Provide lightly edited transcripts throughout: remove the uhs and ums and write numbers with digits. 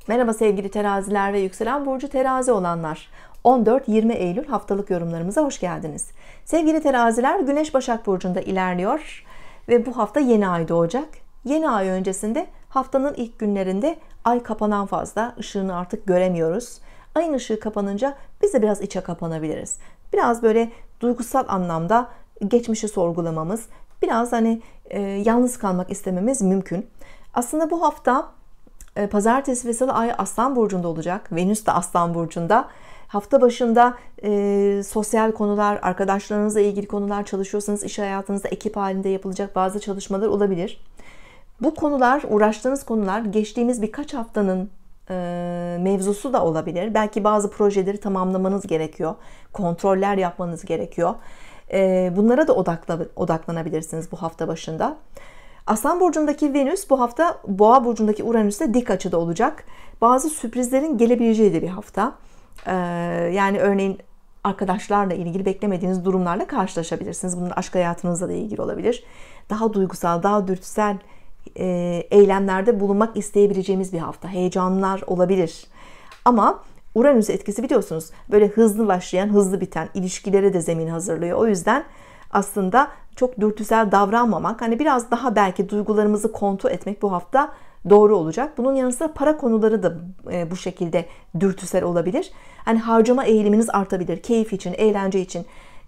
Merhaba sevgili teraziler ve yükselen burcu terazi olanlar. 14-20 Eylül haftalık yorumlarımıza hoş geldiniz. Sevgili teraziler, Güneş Başak Burcu'nda ilerliyor ve bu hafta yeni ay doğacak. Yeni ay öncesinde haftanın ilk günlerinde ay kapanan fazla, ışığını artık göremiyoruz. Ayın ışığı kapanınca biz de biraz içe kapanabiliriz. Biraz böyle duygusal anlamda geçmişi sorgulamamız, biraz yalnız kalmak istememiz mümkün. Aslında bu hafta Pazartesi ve Salı ay Aslan Burcu'nda olacak. Venüs de Aslan Burcu'nda. Hafta başında sosyal konular, arkadaşlarınızla ilgili konular, çalışıyorsanız iş hayatınızda ekip halinde yapılacak bazı çalışmalar olabilir. Bu konular, uğraştığınız konular geçtiğimiz birkaç haftanın mevzusu da olabilir. Belki bazı projeleri tamamlamanız gerekiyor. Kontroller yapmanız gerekiyor. Bunlara da odaklanabilirsiniz bu hafta başında. Aslan Burcu'ndaki Venüs bu hafta Boğa Burcu'ndaki Uranüs'te dik açıda olacak. Bazı sürprizlerin gelebileceği de bir hafta. Yani örneğin arkadaşlarla ilgili beklemediğiniz durumlarla karşılaşabilirsiniz. Bunun aşk hayatınızla da ilgili olabilir. Daha duygusal, daha dürtüsel eylemlerde bulunmak isteyebileceğimiz bir hafta. Heyecanlar olabilir. Ama Uranüs etkisi biliyorsunuz böyle hızlı başlayan, hızlı biten ilişkilere de zemin hazırlıyor. O yüzden aslında çok dürtüsel davranmamak, biraz daha belki duygularımızı kontrol etmek bu hafta doğru olacak. Bunun yanı sıra para konuları da bu şekilde dürtüsel olabilir. Harcama eğiliminiz artabilir. Keyif için, eğlence için.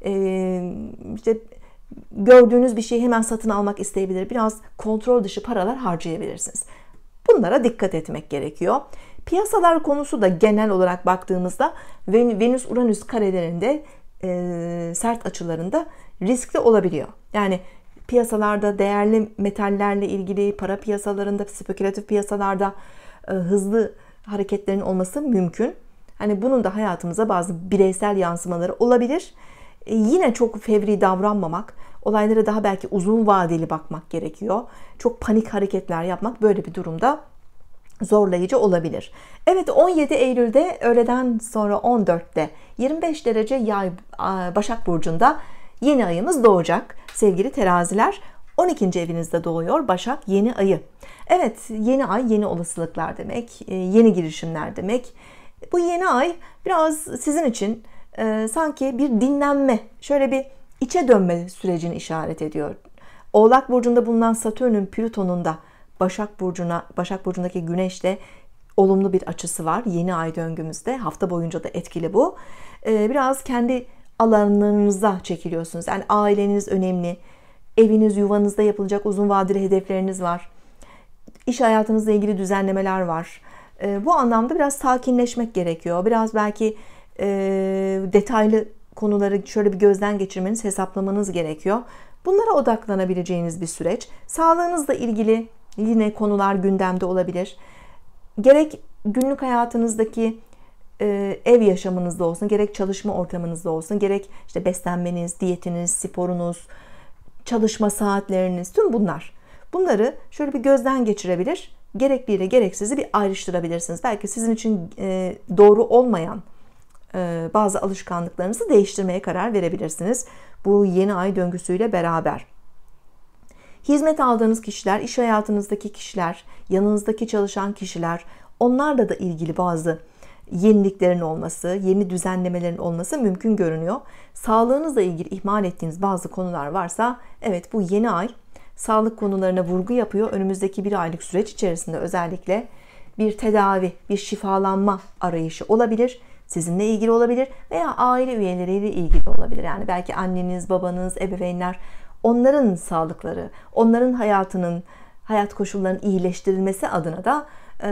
İşte gördüğünüz bir şeyi hemen satın almak isteyebilir. Biraz kontrol dışı paralar harcayabilirsiniz. Bunlara dikkat etmek gerekiyor. Piyasalar konusu da genel olarak baktığımızda Venüs-Uranüs karelerinde sert açılarında riskli olabiliyor. Yani piyasalarda değerli metallerle ilgili, para piyasalarında, spekülatif piyasalarda hızlı hareketlerin olması mümkün. Bunun da hayatımıza bazı bireysel yansımaları olabilir. Yine çok fevri davranmamak, olaylara daha belki uzun vadeli bakmak gerekiyor. Çok panik hareketler yapmak böyle bir durumda zorlayıcı olabilir. Evet, 17 Eylül'de öğleden sonra 14'te 25 derece Yay Başak Burcu'nda yeni ayımız doğacak. Sevgili teraziler, 12. evinizde doğuyor Başak yeni ayı. Evet, yeni ay yeni olasılıklar demek, yeni girişimler demek. Bu yeni ay biraz sizin için sanki bir dinlenme, şöyle bir içe dönme sürecini işaret ediyor. Oğlak Burcu'nda bulunan Satürn'ün Plüton'un da Başak Burcu'ndaki Güneş'le olumlu bir açısı var. Yeni ay döngümüzde hafta boyunca da etkili bu. Biraz kendi alanlarınıza çekiliyorsunuz. Yani aileniz önemli. Eviniz, yuvanızda yapılacak uzun vadeli hedefleriniz var. İş hayatınızla ilgili düzenlemeler var. Bu anlamda biraz sakinleşmek gerekiyor. Biraz belki detaylı konuları şöyle bir gözden geçirmeniz, hesaplamanız gerekiyor. Bunlara odaklanabileceğiniz bir süreç. Sağlığınızla ilgili yine konular gündemde olabilir. Gerek günlük hayatınızdaki ev yaşamınızda olsun, gerek çalışma ortamınızda olsun, gerek işte beslenmeniz, diyetiniz, sporunuz, çalışma saatleriniz, tüm bunları şöyle bir gözden geçirebilir. Gerekli ile gereksizi bir ayrıştırabilirsiniz. Belki sizin için doğru olmayan bazı alışkanlıklarınızı değiştirmeye karar verebilirsiniz. Bu yeni ay döngüsüyle beraber. Hizmet aldığınız kişiler, iş hayatınızdaki kişiler, yanınızdaki çalışan kişiler, onlarla da ilgili bazı yeniliklerin olması, yeni düzenlemelerin olması mümkün görünüyor. Sağlığınızla ilgili ihmal ettiğiniz bazı konular varsa, evet, bu yeni ay sağlık konularına vurgu yapıyor. Önümüzdeki bir aylık süreç içerisinde özellikle bir tedavi, bir şifalanma arayışı olabilir. Sizinle ilgili olabilir veya aile üyeleriyle ilgili olabilir. Yani belki anneniz, babanız, ebeveynler, onların sağlıkları, onların hayat koşullarının iyileştirilmesi adına da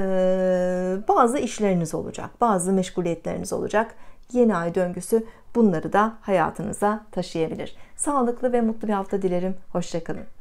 bazı işleriniz olacak, bazı meşguliyetleriniz olacak. Yeni ay döngüsü bunları da hayatınıza taşıyabilir. Sağlıklı ve mutlu bir hafta dilerim. Hoşça kalın.